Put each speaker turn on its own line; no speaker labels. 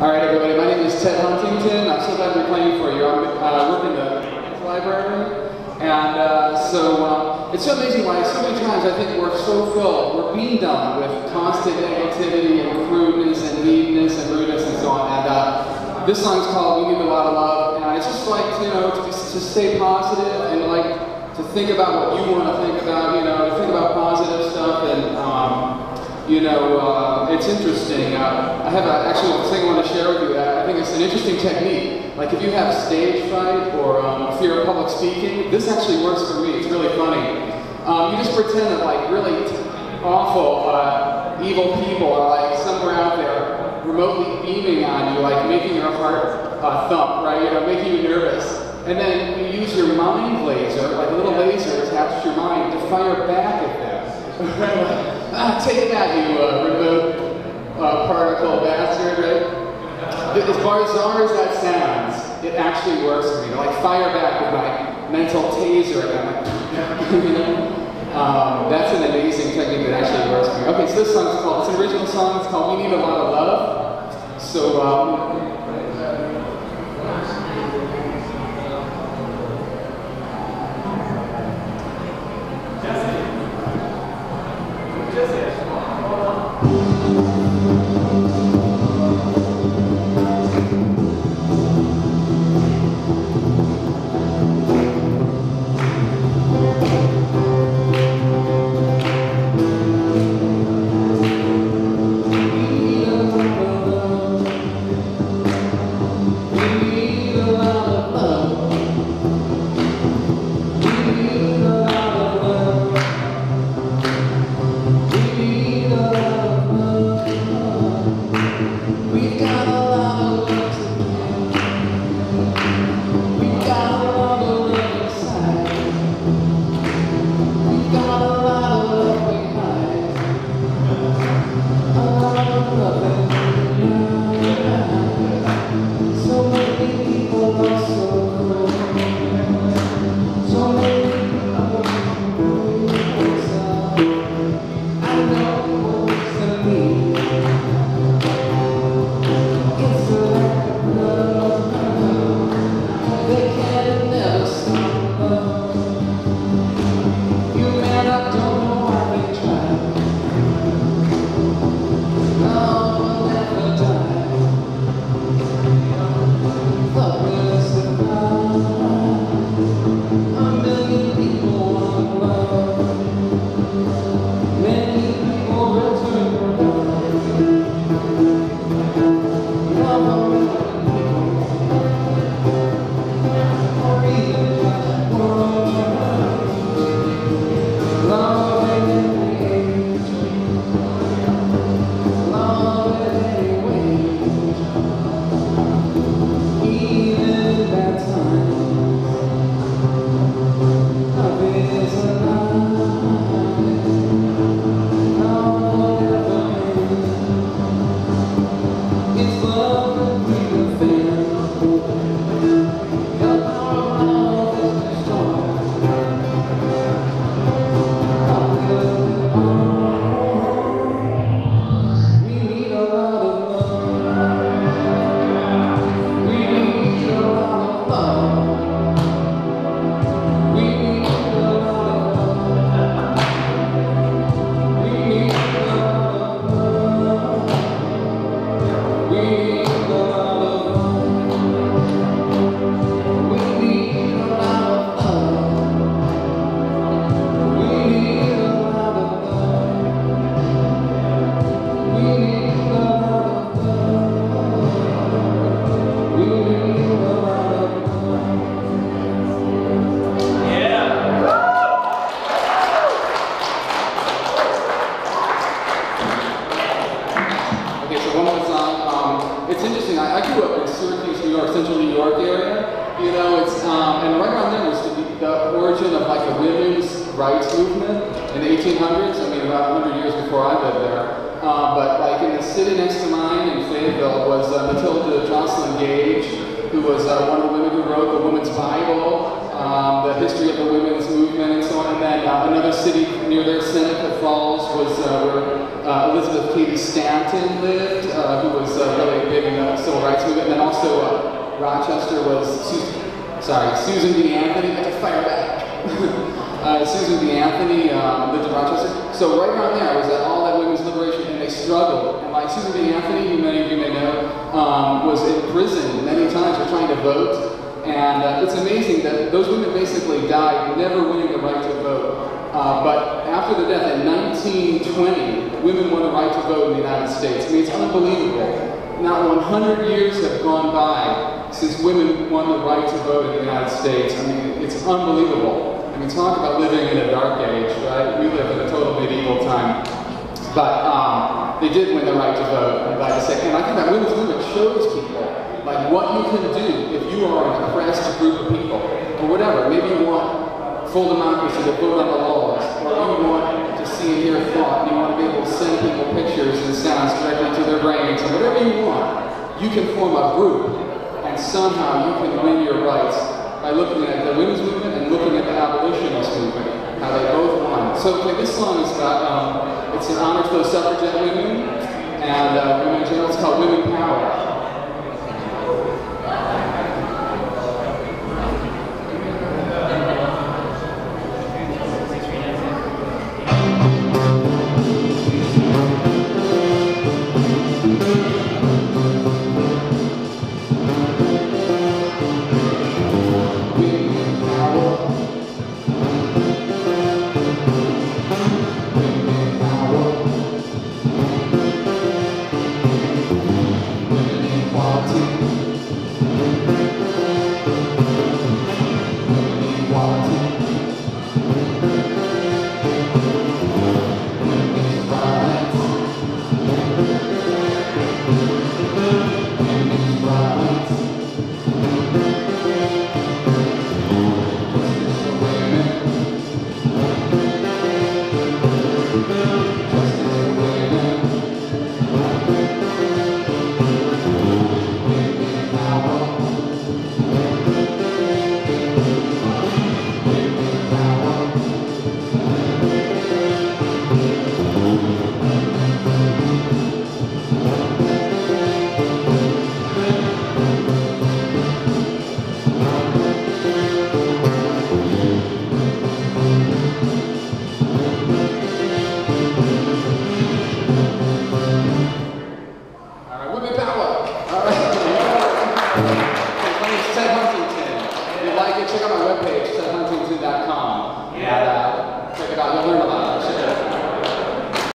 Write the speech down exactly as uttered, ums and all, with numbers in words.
All right, everybody, my name is Ted Huntington. I'm so glad to be playing for you. I'm uh, working the library, and uh, so uh, it's so amazing why so many times I think we're so filled, we're being done with constant negativity and crudeness and meanness and rudeness and so on. And uh, this song's called "We Need a Lot of Love," and it's just like, you know, to, to stay positive and like to think about what you want to think about, you know, to think about positive stuff. And um, you know, uh, it's interesting. Uh, I have a, actually one thing I want to share with you. I think it's an interesting technique. Like if you have stage fright or um, fear of public speaking, this actually works for me. It's really funny. Um, you just pretend that like really awful, uh, evil people are like somewhere out there remotely beaming on you, like making your heart uh, thump, right? You know, making you nervous. And then you use your mind laser, like a little laser attached to your mind, to fire back at them. Ah, take that, you uh, remote uh, particle bastard, right? As bizarre as that sounds, it actually works for me. Like fire back with my mental taser. You know? um, that's an amazing technique that actually works for me. Okay, so this song is called, it's an original song, it's called "We Need a Lot of Love." So, um, rights movement in the eighteen hundreds, I mean about one hundred years before I lived there. Uh, but like in the city next to mine in Fayetteville was uh, Matilda Jocelyn Gage, who was uh, one of the women who wrote the Women's Bible, um, the history of the women's movement and so on. And then uh, another city near there, Seneca Falls, was uh, where uh, Elizabeth Cady Stanton lived, uh, who was uh, really a big big in the civil rights movement. And then also uh, Rochester was, Susan, sorry, Susan B. Anthony, I had to fire back. uh, Susan B. Anthony um, lived in Rochester. So right around there was that all that women's liberation, and they struggled. And like Susan B. Anthony, who many of you may know, um, was in prison many times for trying to vote. And uh, it's amazing that those women basically died never winning the right to vote. Uh, but after their death in nineteen twenty, women won the right to vote in the United States. I mean, it's unbelievable. Now one hundred years have gone by since women won the right to vote in the United States. I mean, it's unbelievable. I mean, talk about living in a dark age, right? We live in a total medieval time. But um, they did win the right to vote, I'm glad to say. And I think that women's movement shows people like what you can do if you are an oppressed group of people, or whatever. Maybe you want full democracy to vote on the laws, or you want to see and hear thought, and you want to be able to send people pictures and sounds directly to their brains, or whatever you want. You can form a group, and somehow you can win your rights by looking at the women's movement and looking at the abolitionist movement, how they both won. So okay, this song is about, um, it's in honor to those suffragette women, and uh, women in general. It's called Women Power.